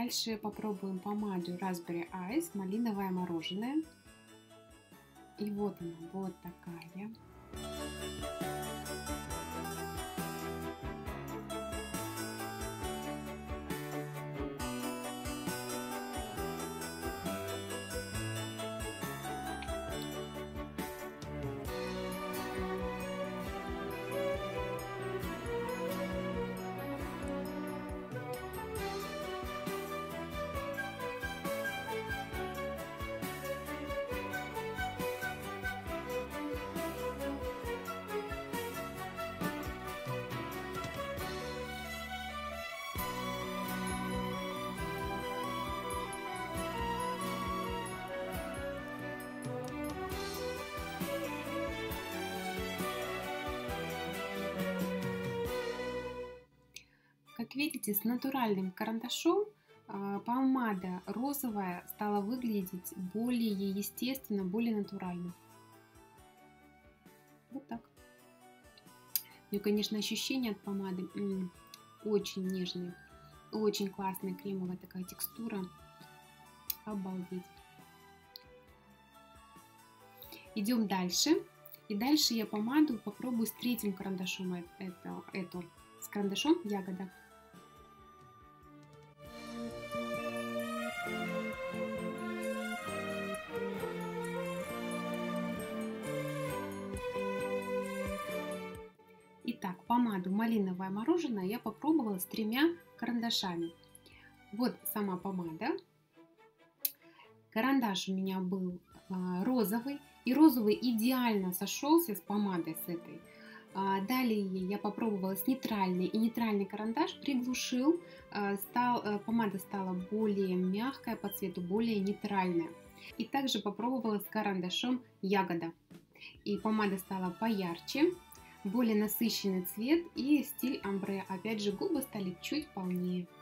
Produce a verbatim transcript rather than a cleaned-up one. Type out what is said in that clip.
Дальше попробуем помаду Raspberry Ice, малиновое мороженое. И вот она, вот такая. Как видите, с натуральным карандашом помада розовая стала выглядеть более естественно, более натурально. Вот так. Ну и, конечно, ощущение от помады м-м, очень нежные, очень классная кремовая такая текстура. Обалдеть. Идем дальше. И дальше я помаду попробую с третьим карандашом, это, эту, с карандашом ягода. Итак, помаду малиновое мороженое я попробовала с тремя карандашами. Вот сама помада. Карандаш у меня был а, розовый. И розовый идеально сошелся с помадой с этой. А, далее я попробовала с нейтральной. И нейтральный карандаш приглушил. А, стал, а, помада стала более мягкая по цвету, более нейтральная. И также попробовала с карандашом ягода. И помада стала поярче. Более насыщенный цвет и стиль омбре. Опять же, губы стали чуть полнее.